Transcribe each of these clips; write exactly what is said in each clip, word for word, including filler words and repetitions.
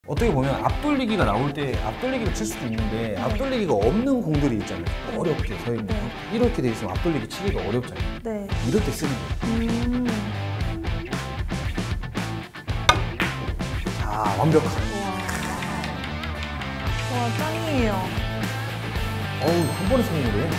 어떻게 보면 앞돌리기가 나올 때 앞돌리기를 칠 수도 있는데 네. 앞돌리기가 없는 공들이 있잖아요. 네. 어렵게 서 있는. 네. 이렇게 돼 있으면 앞돌리기 치기가 어렵잖아요. 네. 이럴 때 쓰는 거예요. 음. 자, 완벽한. 와. 와, 짱이에요. 어우, 한 번에 성공을 해.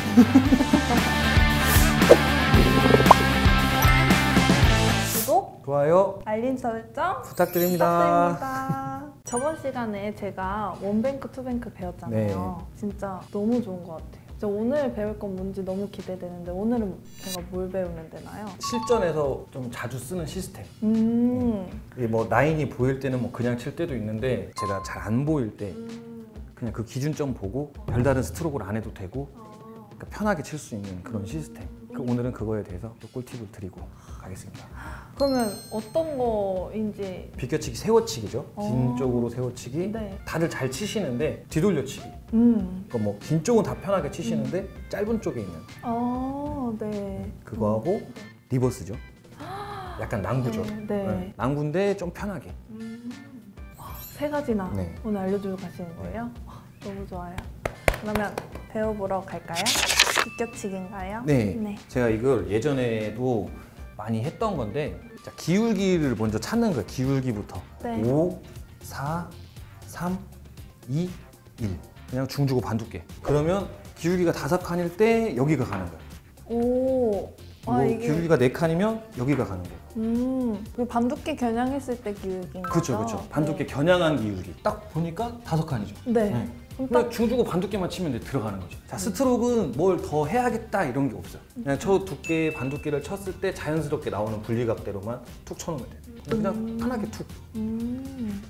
구독, 좋아요. 알림 설정 부탁드립니다. 부탁드립니다. 저번 시간에 제가 원뱅크, 투뱅크 배웠잖아요. 진짜 너무 좋은 것 같아요. 저 오늘 배울 건 뭔지 너무 기대되는데 오늘은 제가 뭘 배우면 되나요? 실전에서 좀 자주 쓰는 시스템. 음. 이게 뭐 라인이 보일 때는 뭐 그냥 칠 때도 있는데 제가 잘 안 보일 때 그냥 그 기준점 보고 별다른 스트로크를 안 해도 되고 그러니까 편하게 칠 수 있는 그런 시스템. 그 오늘은 그거에 대해서 또 꿀팁을 드리고 가겠습니다. 그러면 어떤 거인지. 비껴치기, 세워치기죠. 어. 긴 쪽으로 세워치기. 네. 다들 잘 치시는데 뒤돌려치기. 음. 그러니까 뭐 긴 쪽은 다 편하게 치시는데 짧은 쪽에 있는 아, 네. 그거하고 리버스죠. 약간 낭구죠. 네, 네. 네. 낭구인데 좀 편하게. 음. 세 가지나 네. 오늘 알려주고 가시는 거예요? 와, 너무 좋아요. 그러면 배워보러 갈까요? 비껴치기인가요? 네. 네. 제가 이걸 예전에도 많이 했던 건데 자, 기울기를 먼저 찾는 거예요. 기울기부터. 네. 오, 사, 삼, 이, 일. 그냥 중주고 반두께. 그러면 기울기가 다섯 칸일 때 여기가 가는 거예요. 오. 아, 그리고 이게. 기울기가 네 칸이면 여기가 가는 거예요. 음. 그 반두께 겨냥했을 때 기울기인 그렇죠, 거죠? 그렇죠. 반두께 겨냥한 기울기. 딱 보니까 다섯 칸이죠. 네. 네. 그럼 그냥 딱. 중주고 반두께만 치면 이제 들어가는 거죠. 자, 스트로크는 뭘 더 해야겠다 이런 게 없어요. 그냥 저 두께, 반두께를 쳤을 때 자연스럽게 나오는 분리각대로만 툭 쳐놓으면 돼요. 그냥 음. 편하게 툭. 음.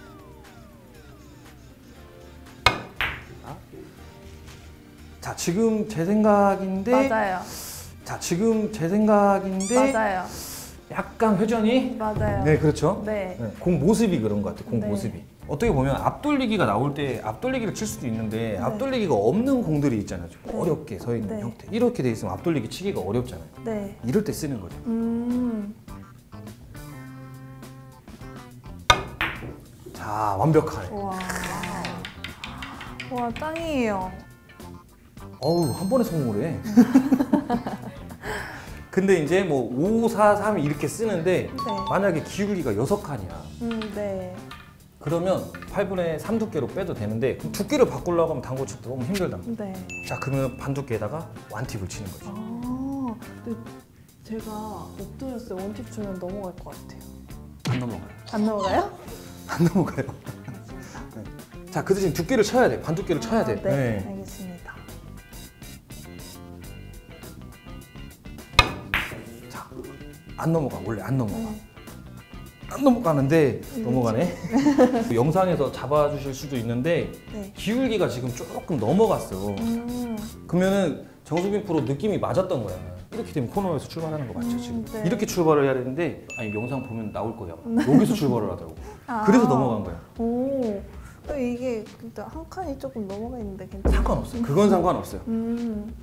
자, 지금 제 생각인데. 맞아요. 자, 지금 제 생각인데. 맞아요. 약간 회전이. 맞아요. 네, 그렇죠. 네. 네, 공 모습이 그런 것 같아요. 공 네. 모습이. 어떻게 보면 앞돌리기가 나올 때 앞돌리기를 칠 수도 있는데 앞돌리기가 없는 공들이 있잖아요. 좀 네. 어렵게 서 있는 네. 형태. 이렇게 돼 있으면 앞돌리기 치기가 어렵잖아요. 네. 이럴 때 쓰는 거죠. 음. 자, 완벽하네. 와. 와, 짱이에요. 어우, 한 번에 성공을 해. 근데 이제 뭐 오, 사, 삼 이렇게 쓰는데 네. 만약에 기울기가 여섯 칸이야. 음, 네. 그러면 팔분의 삼 두께로 빼도 되는데 그럼 두께를 바꾸려고 하면 당구 칠 때 너무 힘들단 말이야. 네. 자, 그러면 반두께에다가 완팁을 치는 거지. 아, 근데 제가 엎드렸을 때 원팁 주면 넘어갈 것 같아요. 안 넘어가요. 안 넘어가요? 안 넘어가요. 네. 자, 그 대신 두께를 쳐야 돼. 반두께를 쳐야 아, 돼. 네, 알겠습니다. 자, 안 넘어가. 원래 안 넘어가. 네. 안 넘어가는데 음, 넘어가네. 영상에서 잡아주실 수도 있는데 네. 기울기가 지금 조금 넘어갔어. 음, 그러면은 정수빈 프로 느낌이 맞았던 거야. 이렇게 되면 코너에서 출발하는 거 맞죠? 음, 지금 네. 이렇게 출발을 해야 되는데 아니 영상 보면 나올 거야. 여기서 출발을 하더라고. 아. 그래서 넘어간 거야. 오, 이게 진짜 한 칸이 조금 넘어가 있는데 괜찮아요? 상관없어요. 그건 상관없어요. 음,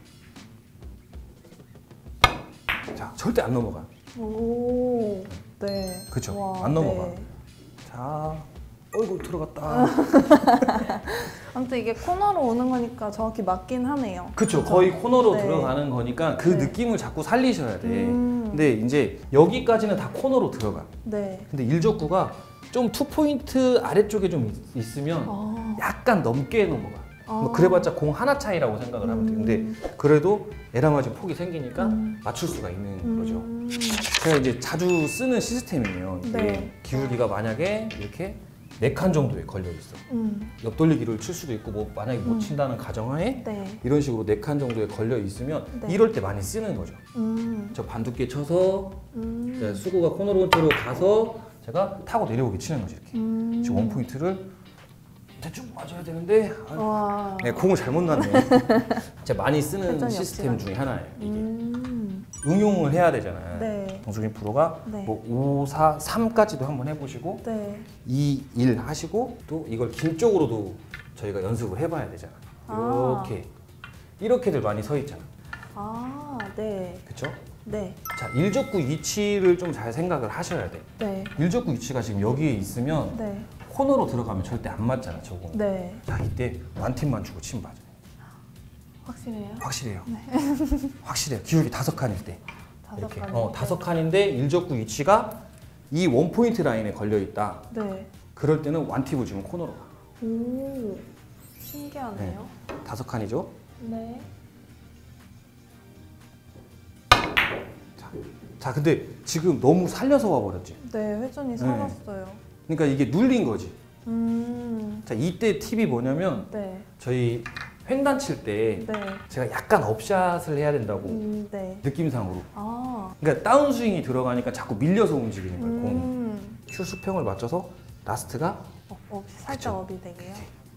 자, 절대 안 넘어가. 오, 네. 그쵸? 와, 안 넘어가. 네. 자, 어이구 들어갔다. 아무튼 이게 코너로 오는 거니까 정확히 맞긴 하네요. 그쵸? 거의 코너로 네. 들어가는 거니까 그 네. 느낌을 자꾸 살리셔야 돼. 음. 근데 이제 여기까지는 다 코너로 들어가. 네. 근데 일족구가 좀 투 포인트 아래쪽에 좀 있- 있으면 아, 약간 넘게 넘어가. 아. 뭐 그래봤자 공 하나 차이라고 생각을 하면 음. 되는데 그래도 에라마진 폭이 생기니까 음. 맞출 수가 있는 음. 거죠. 제가 이제 자주 쓰는 시스템이에요. 이게 네. 기울기가 만약에 이렇게 네 칸 정도에 걸려 있어. 음, 옆돌리기를 칠 수도 있고 뭐 만약에 못 음. 친다는 가정하에 네. 이런 식으로 네 칸 정도에 걸려 있으면 네. 이럴 때 많이 쓰는 거죠. 음, 저 반두께 쳐서 음, 이제 수구가 코너로 가서 제가 타고 내려오게 치는 거죠. 이렇게. 음. 지금 원 포인트를 대충 맞아야 되는데 아, 와. 네, 공을 잘못 놨네. 제가 많이 쓰는 회전이 시스템 없지만. 중에 하나예요. 이게 음, 응용을 해야 되잖아요. 네. 정수빈 프로가 네. 뭐 오, 사, 삼까지도 한번 해보시고 네. 이, 일 하시고 또 이걸 긴 쪽으로도 저희가 연습을 해봐야 되잖아. 아. 이렇게 이렇게들 많이 서 있잖아. 아, 네. 그쵸? 네. 자, 일족구 위치를 좀 잘 생각을 하셔야 돼. 네. 일족구 위치가 지금 여기에 있으면 네. 코너로 들어가면 절대 안 맞잖아, 저거. 네. 자, 이때 완팁만 주고 치면 맞아요. 확실해요? 확실해요. 네. 확실해요. 기울기 다섯 칸일 때. 다섯 이렇게. 칸일 어, 때. 다섯 칸인데 일적구 위치가 이 원포인트 라인에 걸려 있다. 네. 그럴 때는 완팁을 주면 코너로 가. 오, 신기하네요. 다섯 칸이죠? 네. 자, 자, 근데 지금 너무 살려서 와버렸지. 네, 회전이 살았어요. 그러니까 이게 눌린 거지. 음, 자, 이때 팁이 뭐냐면 네. 저희 횡단 칠 때 네. 제가 약간 업샷을 해야 된다고 음, 네. 느낌상으로. 아. 그러니까 다운스윙이 들어가니까 자꾸 밀려서 움직이는 거예요. 공이. 음. 큐 수평을 맞춰서 라스트가 업, 업, 살짝 업이 되게요.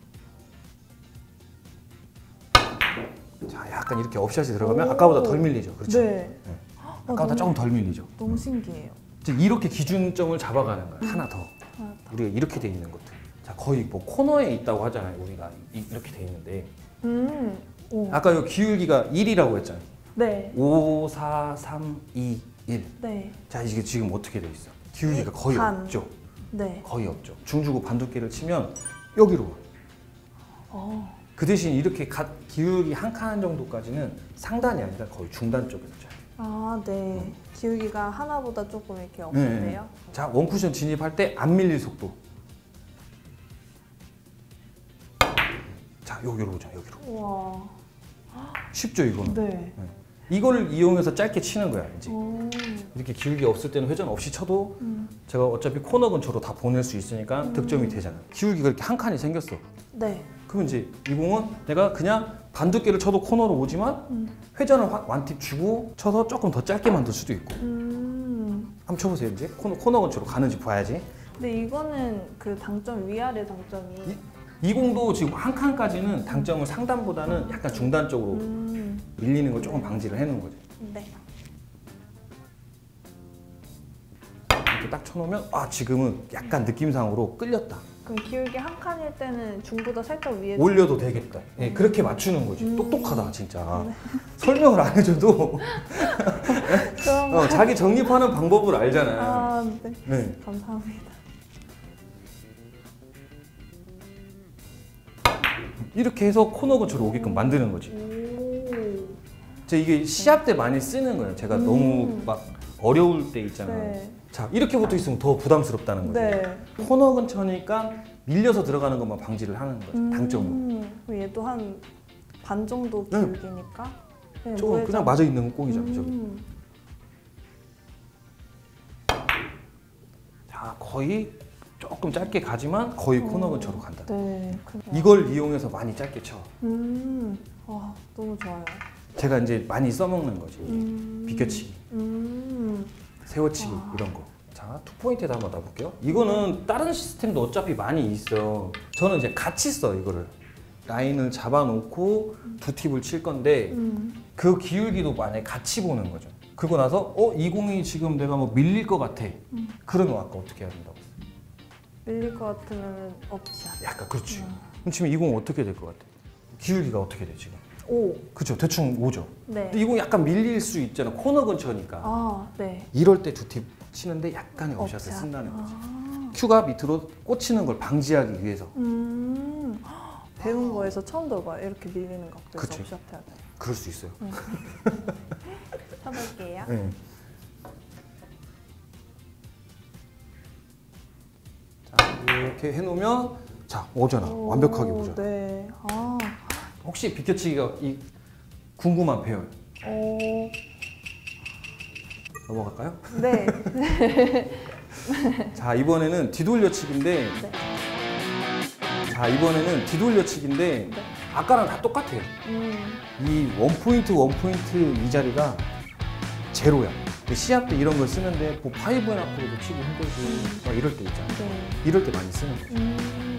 자, 약간 이렇게 업샷이 들어가면 오. 아까보다 덜 밀리죠. 그렇죠? 네. 아까보다 너무- 조금 덜 밀리죠. 너무 신기해요. 이제 이렇게 기준점을 잡아가는 거예요. 하나 더. 하나 더. 우리가 이렇게 돼 있는 것들. 자, 거의 뭐 코너에 있다고 하잖아요. 우리가 이- 이렇게 돼 있는데. 음. 오. 아까 이 기울기가 일이라고 했잖아요. 네. 오, 사, 삼, 이, 일. 네. 자, 이게 지금 어떻게 돼 있어? 기울기가 거의 반. 없죠. 네. 거의 없죠. 중주고 반두께를 치면 여기로 와. 어. 그 대신 이렇게 가, 기울기 한 칸 정도까지는 상단이 아니라 거의 중단 쪽에서 쳐요. 아, 네. 기울기가 하나보다 조금 이렇게 없는데요. 자, 원쿠션 진입할 때 안 밀릴 속도. 자, 여기로 오자, 여기로. 우와. 쉽죠, 이거는? 네. 이거를 이용해서 짧게 치는 거야, 이제. 오. 이렇게 기울기 없을 때는 회전 없이 쳐도 음. 제가 어차피 코너 근처로 다 보낼 수 있으니까 음. 득점이 되잖아. 기울기가 이렇게 한 칸이 생겼어. 네. 그러면 이제 이 공은 내가 그냥 반두께를 쳐도 코너로 오지만 음. 회전을 화- 완팁 주고 쳐서 조금 더 짧게 만들 수도 있고. 음. 한번 쳐보세요, 이제. 코너, 코너 근처로 가는지 봐야지. 근데 이거는 그 당점 위아래 당점이. 이, 이 공도 지금 한 칸까지는 당점을 상단보다는 약간 중단 쪽으로 음. 밀리는 걸 조금 방지를 해놓은 거죠. 네. 이렇게 딱 쳐놓으면 아, 지금은 약간 느낌상으로 끌렸다. 그럼 기울기 한 칸일 때는 중보다 살짝 위에. 올려도 되겠다. 예, 그렇게 맞추는 거지. 음. 똑똑하다, 진짜. 설명을 안 해줘도 그럼. 어, 자기 정립하는 방법을 알잖아요. 아, 네. 네. 감사합니다. 이렇게 해서 코너 근처로 오게끔 만드는 거지. 오. 제 이게 시합 때 많이 쓰는 거예요. 제가 음. 너무 막 어려울 때 있잖아요. 네. 자, 이렇게 붙어 있으면 더 부담스럽다는 거죠. 네. 코너 근처니까 밀려서 들어가는 것만 방지를 하는 거죠. 당점으로. 음. 그럼 얘도 한 반 정도 네. 기울기니까. 네, 조금 뭐에 그냥 좀- 맞아 있는 공이잖아요. 저기. 음. 자, 거의 조금 짧게 가지만 거의 코너 어. 근처로 간다. 네. 그래요. 이걸 이용해서 많이 짧게 쳐. 음. 와, 너무 좋아요. 제가 이제 많이 써먹는 거지. 음. 비껴치기, 음. 세워치기 와. 이런 거. 자, 투포인트에다 한번 놔볼게요. 이거는 다른 시스템도 어차피 많이 있어. 저는 이제 같이 써, 이거를. 라인을 잡아놓고 두 팁을 칠 건데 음. 그 기울기도 만약에 같이 보는 거죠. 그러고 나서 어? 이 공이 지금 내가 뭐 밀릴 것 같아. 음. 그러면 아까 어떻게 해야 된다고 했어요? 밀릴 것 같으면 업샷. 약간 그렇지. 음. 그럼 지금 이 공 어떻게 될 것 같아? 기울기가 어떻게 돼 지금? 오. 그렇죠. 대충 오죠. 네. 근데 이 공 약간 밀릴 수 있잖아. 코너 근처니까. 아, 네. 이럴 때 두 팁 치는데 약간의 업샷을 업샷. 쓴다는 거지. 아. 큐가 밑으로 꽂히는 걸 방지하기 위해서. 음. 배운 거에서 처음 들어봐요. 이렇게 밀리는 각도에서 그치. 업샷 해야 돼. 그럴 수 있어요. 쳐볼게요. 네. 자, 이렇게 해놓으면 자 오잖아. 오, 완벽하게 오잖아. 네. 아. 혹시 비껴치기가 이 궁금한 배열 오. 넘어갈까요? 네. 자, 이번에는 뒤돌려치기인데 네. 자, 이번에는 뒤돌려치기인데 네. 아까랑 다 똑같아요. 음. 이 원포인트 원포인트 이 자리가 제로야. 근데 시합 때 이런 걸 쓰는데 뭐 파이브 앤 하프로도 치기 힘들고 막 이럴 때 있잖아. 네. 이럴 때 많이 쓰는 거야. 음.